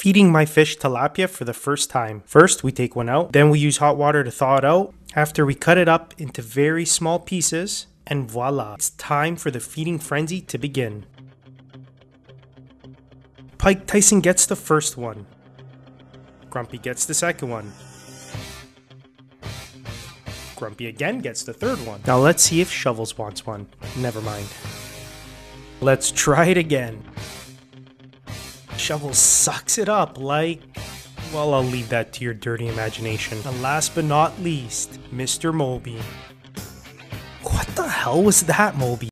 feeding my fish tilapia for the first time. First, we take one out, then we use hot water to thaw it out. After we cut it up into very small pieces, and voila, it's time for the feeding frenzy to begin. Pike Tyson gets the first one. Grumpy gets the second one. Grumpy again gets the third one. Now let's see if Shovels wants one. Never mind. Let's try it again. Shovels sucks it up like... well, I'll leave that to your dirty imagination. And last but not least, Mr. Moby. What the hell was that, Moby?